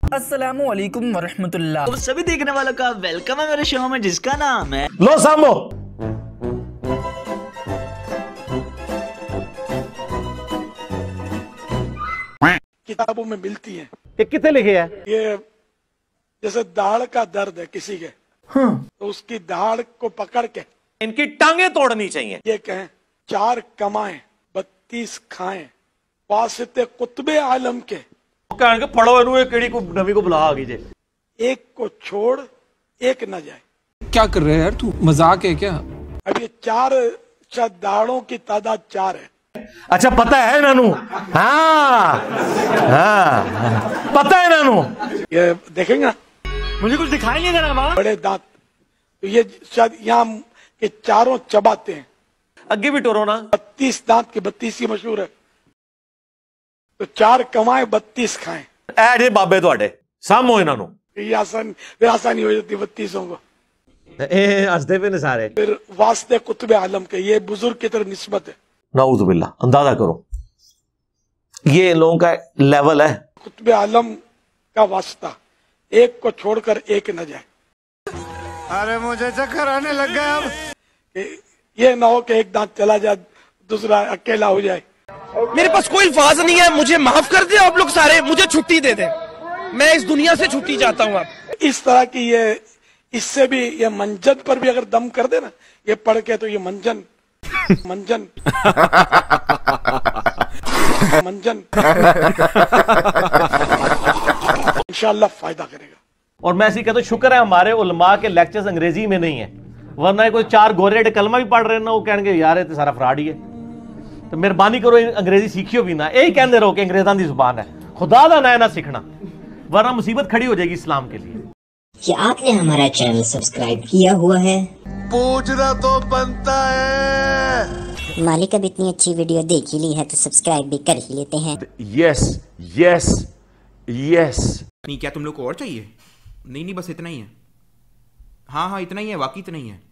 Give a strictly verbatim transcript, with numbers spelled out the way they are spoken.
अस्सलामु अलैकुम वरहमतुल्लाह। तो सभी देखने वालों का वेलकम है मेरे शो में जिसका नाम है लो सामो। किताबों में मिलती हैं। ये कितने लिखे हैं? ये जैसे दाढ़ का दर्द है किसी के, हाँ। तो उसकी दाढ़ को पकड़ के इनकी टांगे तोड़नी चाहिए। ये कहें चार कमाएं बत्तीस खाएं वासिते कुतबे आलम के, कह के पढ़ो इनू केड़ी को नवी को बुला आ गई जे। एक को छोड़ एक न जाए। क्या कर रहे हैं यार तू, मजाक है क्या? अब ये चार शायद दाढ़ों की तादाद चार है। अच्छा पता है नानू? हाँ हाँ पता है नानू। ये देखेंगे ना, मुझे कुछ दिखाई नहीं दे रहा माँ। बड़े दांत, तो ये शायद यहाँ के चारों चबाते हैं। अगे भी टोरो ना। बत्तीस दांत के बत्तीस ही मशहूर है, तो चार कमाए बत्तीस खाएं। ऐ जे बाबे तुहाडे सामो इन्हां नू। ये आसान फिर आसानी हो जाती बत्तीसों को। ए हंसदे पे ने सारे। फिर वास्ते कुतुब आलम के, ये बुजुर्ग की तरफ निस्बत है। नाउज़ बिल्लाह, अंदाजा करो ये इन लोगों का लेवल है। कुतुब आलम का वास्ता, एक को छोड़कर एक न जाए। अरे मुझे चक्कर आने लग गया अब। ये ना हो कि एक दांत चला जाए दूसरा अकेला हो जाए। मेरे पास कोई अल्फाज नहीं है, मुझे माफ कर दे आप लोग सारे, मुझे छुट्टी दे दे, मैं इस दुनिया से छुट्टी चाहता हूँ। आप इस तरह की ये, इससे भी ये मंजन पर भी अगर दम कर दे ना ये पढ़ के, तो ये मंजन मंजन मंजन इंशाअल्लाह फायदा करेगा। और मैं ऐसी कहता हूँ शुक्र है हमारे उलमा के लेक्चर्स अंग्रेजी में नहीं है, वरना कोई चार गोरे कलमा भी पढ़ रहे ना वो कहेंगे यार ये तो सारा फ्रॉड ही है। तो मेहरबानी करो अंग्रेजी सीखियो भी ना, यही कहते रहो कि अंग्रेजां दी जुबान है, खुदा दा ना ना सीखना, वरना मुसीबत खड़ी हो जाएगी इस्लाम के लिए। क्या आपने हमारा चैनल सब्सक्राइब किया हुआ है? पूछना तो बनता है। मालिक अब इतनी अच्छी वीडियो देख ही ली है तो सब्सक्राइब भी कर ही लेते हैं। Yes yes yes. नहीं क्या तुम लोग को और चाहिए? नहीं नहीं बस इतना ही है। हाँ हाँ इतना ही है, वाकई इतना ही है।